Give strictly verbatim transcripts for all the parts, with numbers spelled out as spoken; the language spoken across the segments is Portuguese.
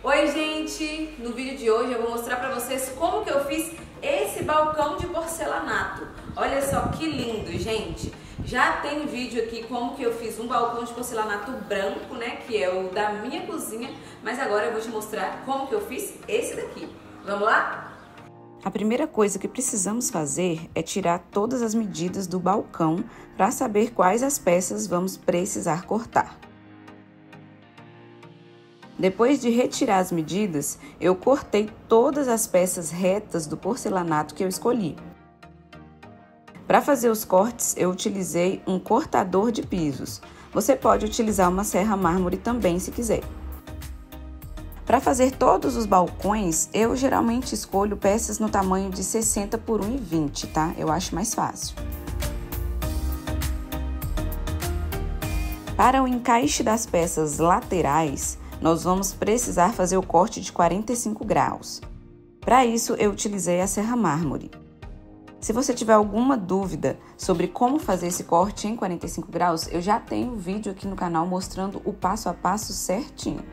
Oi gente, no vídeo de hoje eu vou mostrar pra vocês como que eu fiz esse balcão de porcelanato. Olha só que lindo, gente. Já tem vídeo aqui como que eu fiz um balcão de porcelanato branco, né, que é o da minha cozinha, mas agora eu vou te mostrar como que eu fiz esse daqui. Vamos lá? A primeira coisa que precisamos fazer é tirar todas as medidas do balcão para saber quais as peças vamos precisar cortar. Depois de retirar as medidas, eu cortei todas as peças retas do porcelanato que eu escolhi. Para fazer os cortes, eu utilizei um cortador de pisos. Você pode utilizar uma serra mármore também, se quiser. Para fazer todos os balcões, eu geralmente escolho peças no tamanho de sessenta por um e vinte, tá? Eu acho mais fácil. Para o encaixe das peças laterais, nós vamos precisar fazer o corte de quarenta e cinco graus. Para isso, eu utilizei a serra mármore. Se você tiver alguma dúvida sobre como fazer esse corte em quarenta e cinco graus, eu já tenho um vídeo aqui no canal mostrando o passo a passo certinho.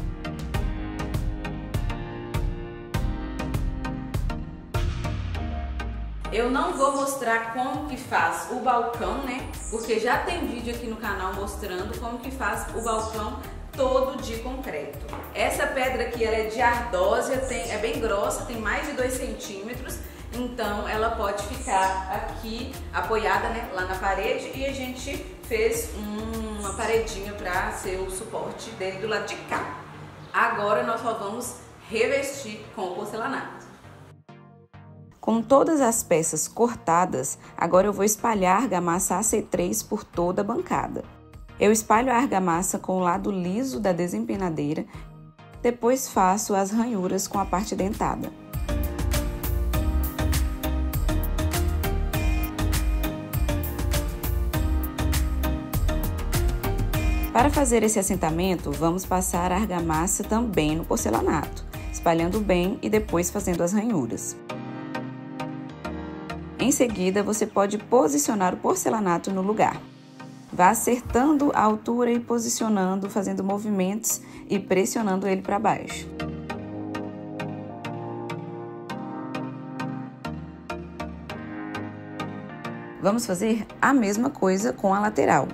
Eu não vou mostrar como que faz o balcão, né? Porque já tem vídeo aqui no canal mostrando como que faz o balcão todo de concreto. Essa pedra aqui ela é de ardósia, tem, é bem grossa, tem mais de dois centímetros, então ela pode ficar aqui apoiada, né, lá na parede, e a gente fez um, uma paredinha para ser o suporte dele do lado de cá. Agora nós só vamos revestir com o porcelanato. Com todas as peças cortadas, agora eu vou espalhar a argamassa A C três por toda a bancada. Eu espalho a argamassa com o lado liso da desempenadeira, depois faço as ranhuras com a parte dentada. Para fazer esse assentamento, vamos passar a argamassa também no porcelanato, espalhando bem e depois fazendo as ranhuras. Em seguida, você pode posicionar o porcelanato no lugar. Vá acertando a altura e posicionando, fazendo movimentos e pressionando ele para baixo. Vamos fazer a mesma coisa com a lateral.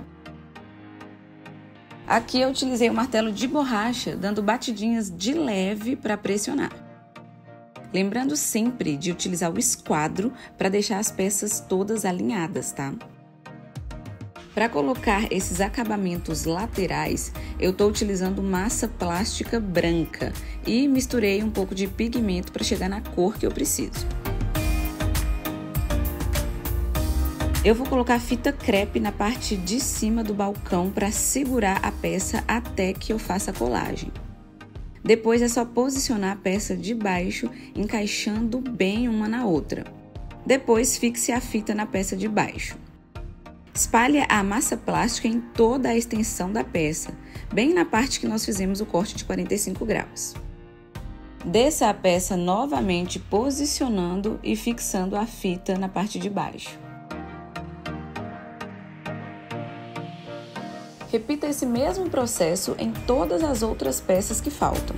Aqui eu utilizei o martelo de borracha, dando batidinhas de leve para pressionar. Lembrando sempre de utilizar o esquadro para deixar as peças todas alinhadas, tá? Para colocar esses acabamentos laterais, eu estou utilizando massa plástica branca e misturei um pouco de pigmento para chegar na cor que eu preciso. Eu vou colocar fita crepe na parte de cima do balcão para segurar a peça até que eu faça a colagem. Depois é só posicionar a peça de baixo, encaixando bem uma na outra. Depois fixe a fita na peça de baixo. Espalhe a massa plástica em toda a extensão da peça, bem na parte que nós fizemos o corte de quarenta e cinco graus. Desça a peça novamente posicionando e fixando a fita na parte de baixo. Repita esse mesmo processo em todas as outras peças que faltam.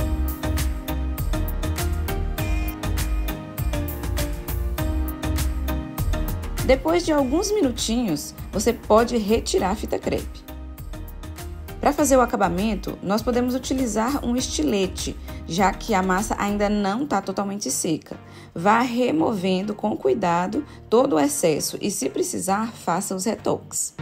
Depois de alguns minutinhos, você pode retirar a fita crepe. Para fazer o acabamento, nós podemos utilizar um estilete, já que a massa ainda não está totalmente seca. Vá removendo com cuidado todo o excesso e, se precisar, faça os retoques.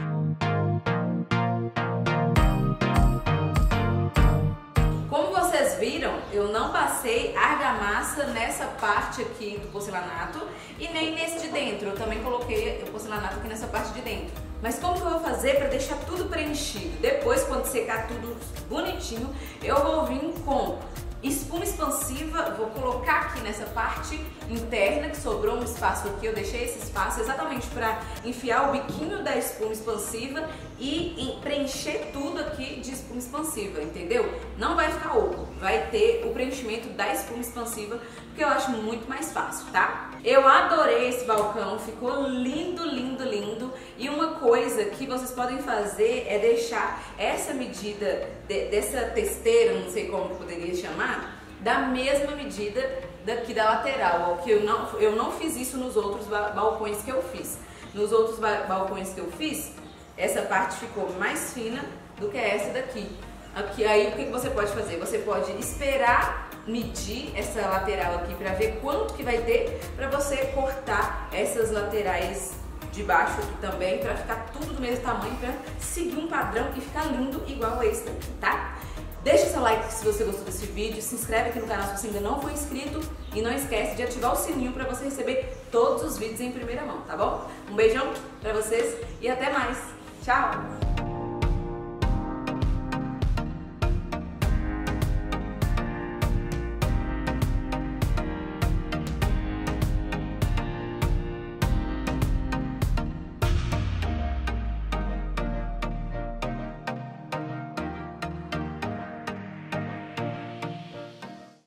Viram? Eu não passei argamassa nessa parte aqui do porcelanato e nem nesse de dentro. Eu também coloquei o porcelanato aqui nessa parte de dentro. Mas como que eu vou fazer para deixar tudo preenchido? Depois, quando secar tudo bonitinho, eu vou vir com espuma expansiva, vou colocar aqui nessa parte interna que sobrou um espaço aqui, eu deixei esse espaço exatamente para enfiar o biquinho da espuma expansiva e preencher tudo aqui de espuma expansiva, entendeu? Não vai ficar oco, vai ter o preenchimento da espuma expansiva, porque eu acho muito mais fácil, tá? Eu adorei esse balcão, ficou lindo, lindo, lindo. E uma coisa que vocês podem fazer é deixar essa medida de, dessa testeira, não sei como poderia chamar, da mesma medida daqui da lateral, ó, que eu não, eu não fiz isso nos outros balcões que eu fiz. Nos outros balcões que eu fiz, essa parte ficou mais fina do que essa daqui. Aqui, aí o que você pode fazer? Você pode esperar medir essa lateral aqui para ver quanto que vai ter, para você cortar essas laterais de baixo aqui também, para ficar tudo do mesmo tamanho, para seguir um padrão e ficar lindo igual esse daqui, tá? Deixa seu like se você gostou desse vídeo, se inscreve aqui no canal se você ainda não for inscrito e não esquece de ativar o sininho para você receber todos os vídeos em primeira mão, tá bom? Um beijão para vocês e até mais. Tchau!